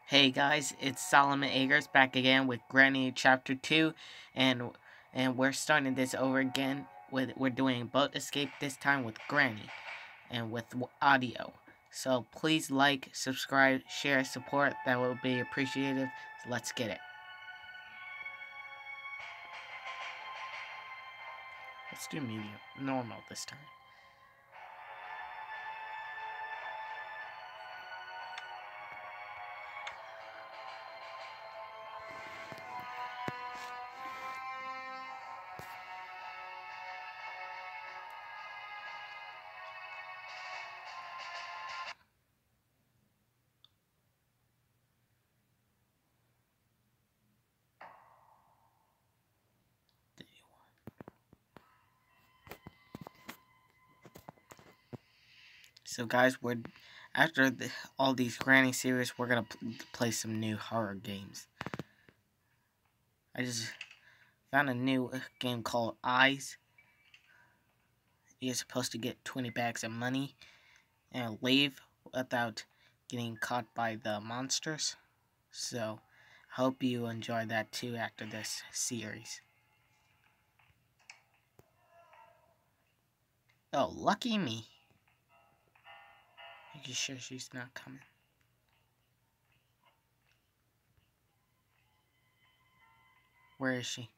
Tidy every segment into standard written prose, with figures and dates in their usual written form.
Hey guys, it's Solomon Agers back again with Granny Chapter 2, and we're starting this over again we're doing Boat Escape, this time with Granny and with audio. So please like, subscribe, share, support, that will be appreciative. So let's get it. Let's do medium, normal this time. So guys, we're after all these Granny series, we're gonna play some new horror games. I just found a new game called Eyes. You're supposed to get 20 bags of money and leave without getting caught by the monsters. So, I hope you enjoy that too after this series. Oh, lucky me. Are you sure she's not coming? Where is she?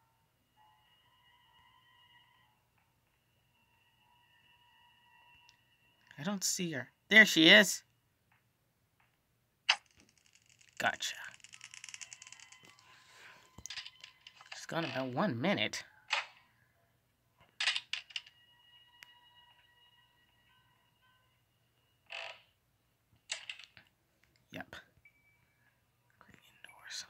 I don't see her. There she is. Gotcha. She's gone about 1 minute. Yep. Great indoors.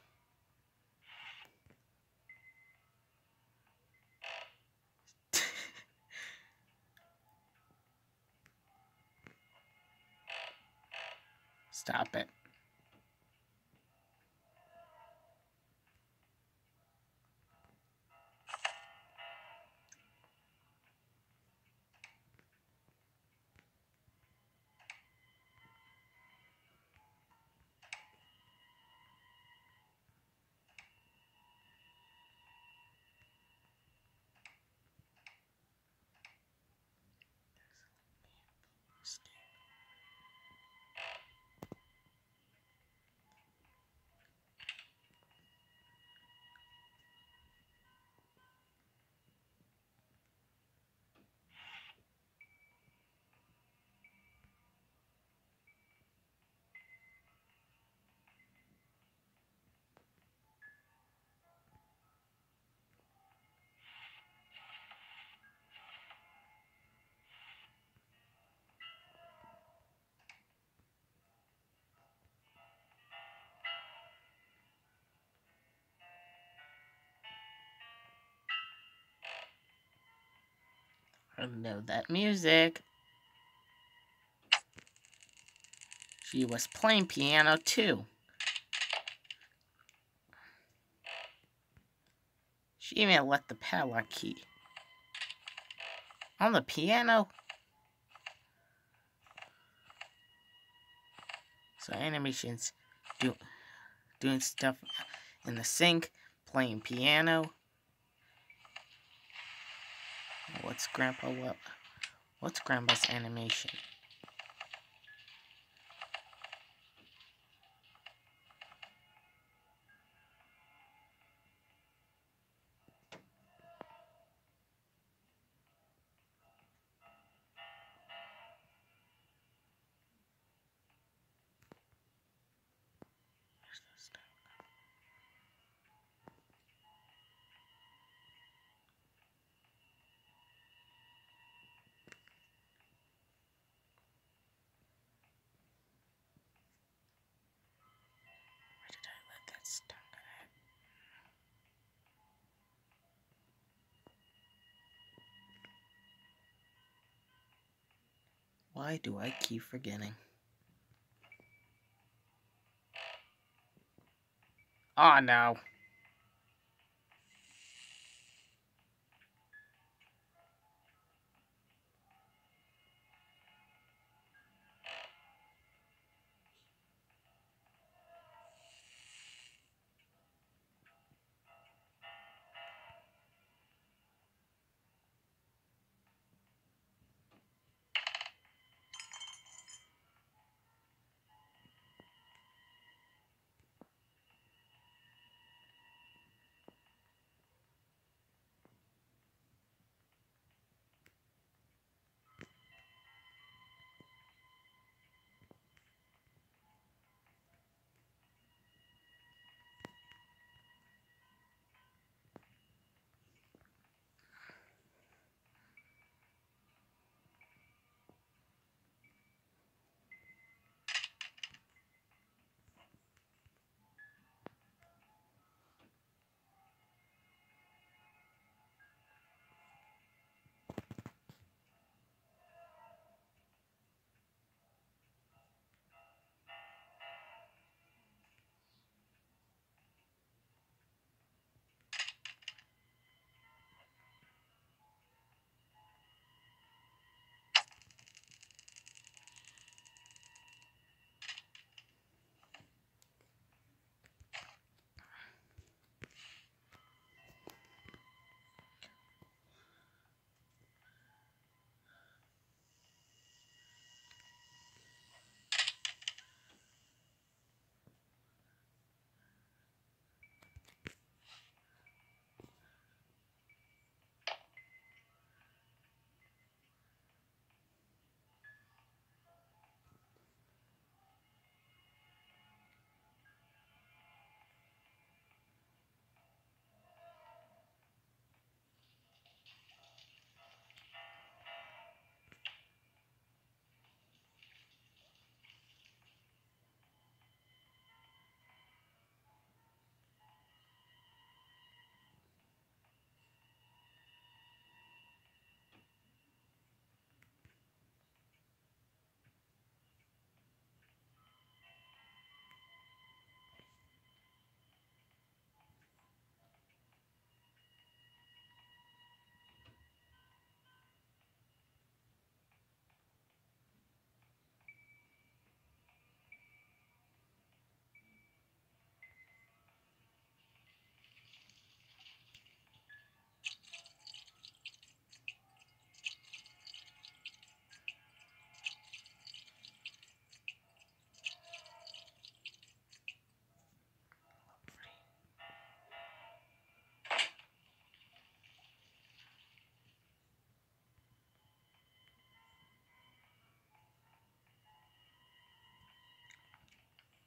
Stop it. I know that music. She was playing piano too. She even left the padlock key on the piano. So animations doing stuff in the sink, playing piano. What's Grandpa's animation? Where did I let that stuff at? Why do I keep forgetting? Oh no.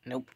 Nope.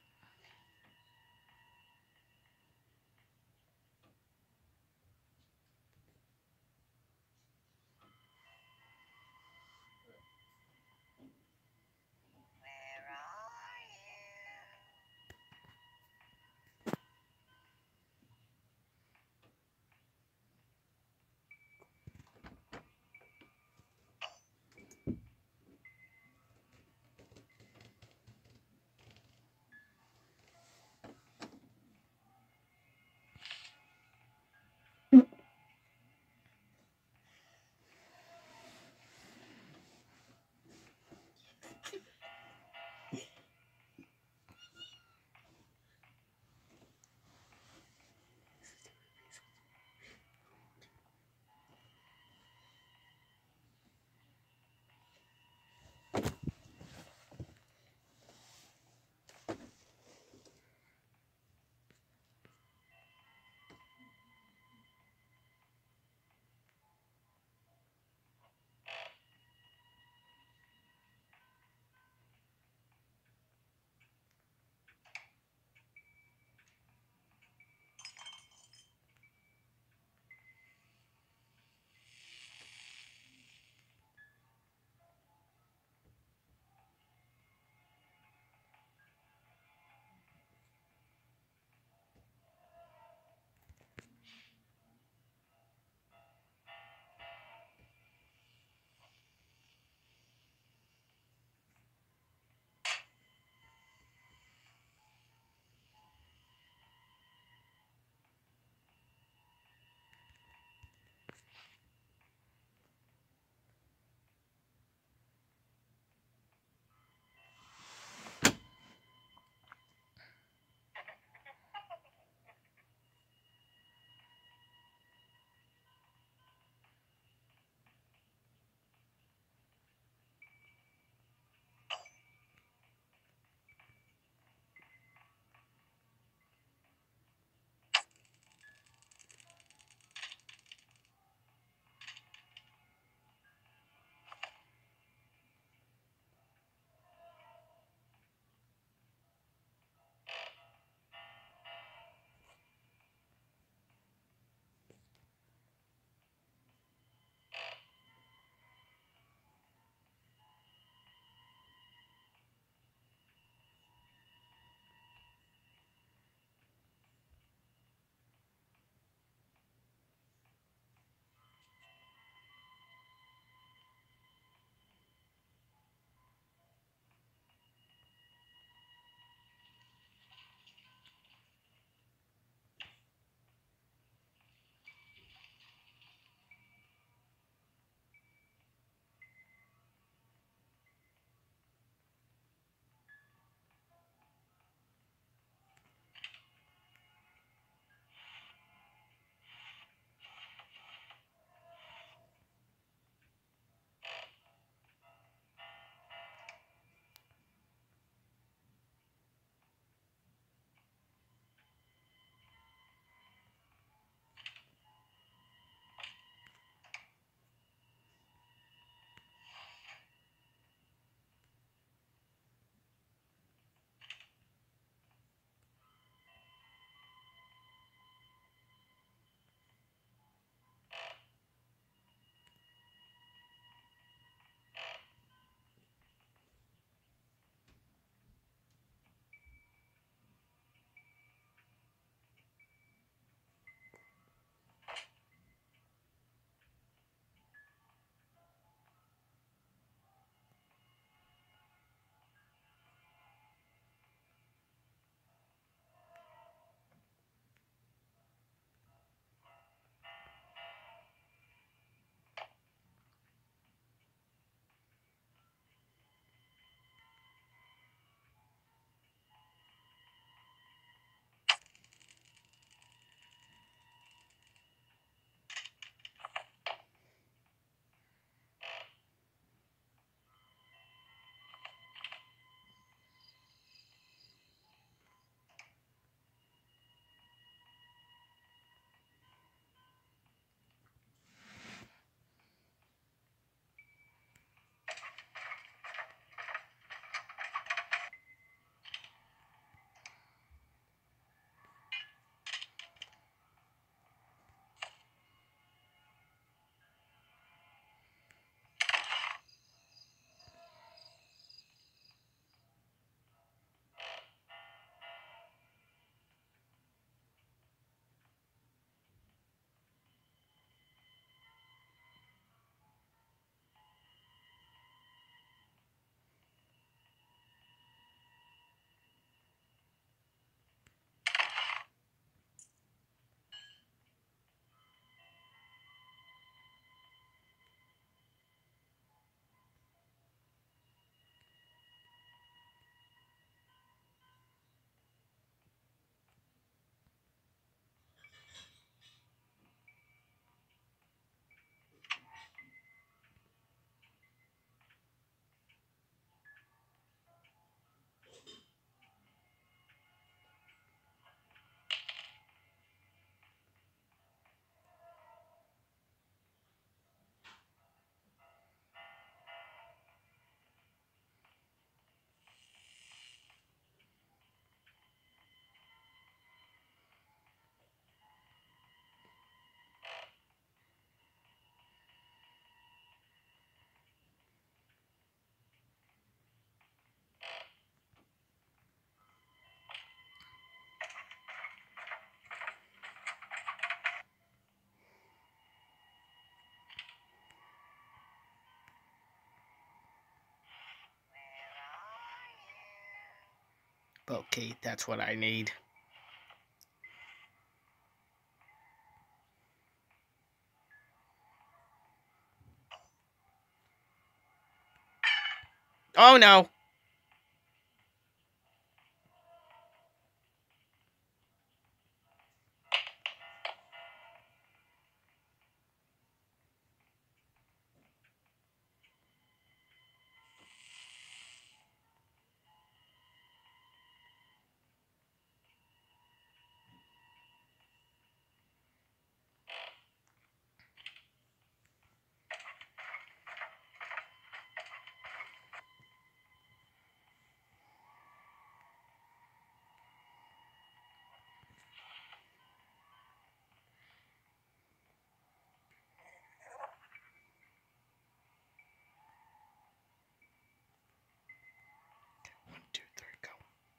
Okay, that's what I need. Oh no! One, two, three, go.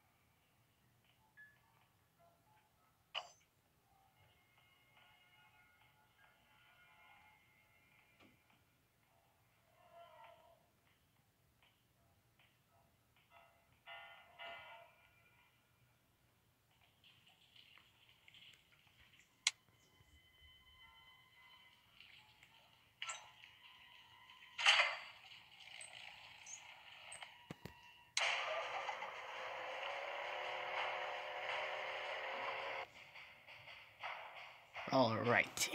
Alright.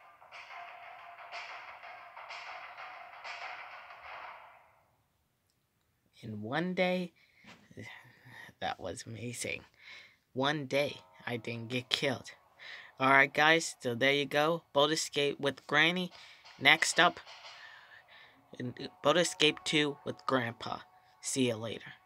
In one day, that was amazing. One day, I didn't get killed. Alright, guys, so there you go. Boat Escape with Granny. Next up, Boat Escape 2 with Grandpa. See you later.